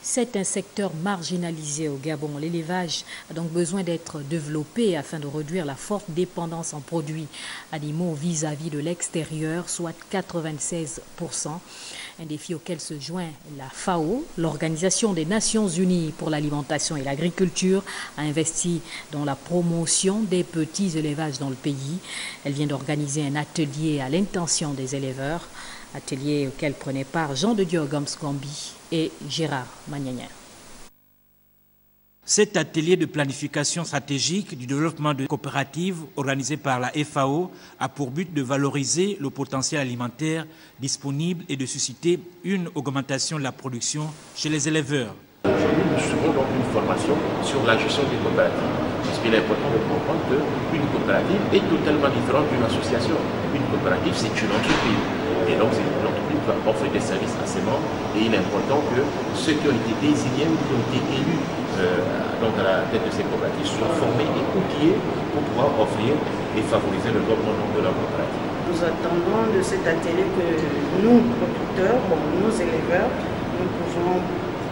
C'est un secteur marginalisé au Gabon. L'élevage a donc besoin d'être développé afin de réduire la forte dépendance en produits animaux vis-à-vis de l'extérieur, soit 96%. Un défi auquel se joint la FAO, l'Organisation des Nations Unies pour l'alimentation et l'agriculture, a investi dans la promotion des petits élevages dans le pays. Elle vient d'organiser un atelier à l'intention des éleveurs, atelier auquel prenaient part Jean de Dieu Gambi et Gérard Magnagna. Cet atelier de planification stratégique du développement de coopératives organisé par la FAO a pour but de valoriser le potentiel alimentaire disponible et de susciter une augmentation de la production chez les éleveurs. Aujourd'hui, nous suivons donc une formation sur la gestion des coopératives. Parce qu'il est important de comprendre qu'une coopérative est totalement différente d'une association. Une coopérative, c'est une entreprise. Et donc, c'est une entreprise qui va offrir des services à ses membres. Et il est important que ceux qui ont été désignés ou qui ont été élus donc à la tête de ces coopératives soient formés et outillés pour pouvoir offrir et favoriser le développement de leur coopérative. Nous attendons de cet atelier que nous, producteurs, nous éleveurs, nous pouvons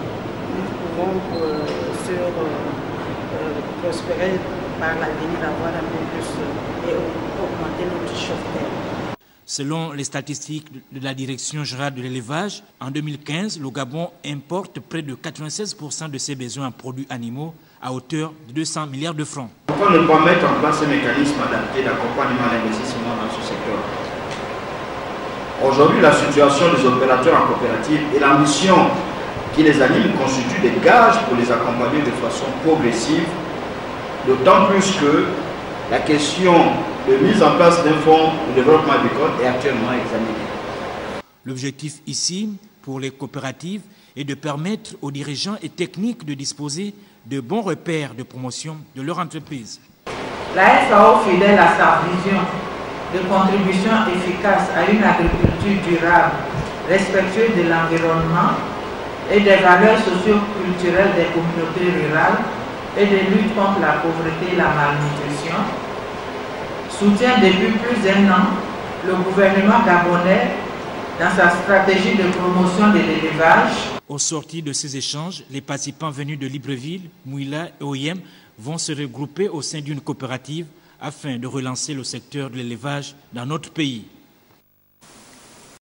prospérer par l'avenir, avoir un peu plus et augmenter notre cheptel. Selon les statistiques de la Direction générale de l'élevage, en 2015, le Gabon importe près de 96% de ses besoins en produits animaux à hauteur de 200 milliards de francs. Pourquoi ne pas mettre en place un mécanisme adapté d'accompagnement à l'investissement dans ce secteur? Aujourd'hui, la situation des opérateurs en coopérative et l'ambition qui les anime constituent des gages pour les accompagner de façon progressive, d'autant plus que la question de mise en place d'un fonds de développement agricole est actuellement examinée. L'objectif ici, pour les coopératives, est de permettre aux dirigeants et techniques de disposer de bons repères de promotion de leur entreprise. La FAO, fidèle à sa vision de contribution efficace à une agriculture durable, respectueuse de l'environnement et des valeurs socio-culturelles des communautés rurales et de lutte contre la pauvreté et la malnutrition, soutient depuis plus d'un an le gouvernement gabonais dans sa stratégie de promotion de l'élevage. Au sortir de ces échanges, les participants venus de Libreville, Mouila et Oyem vont se regrouper au sein d'une coopérative afin de relancer le secteur de l'élevage dans notre pays.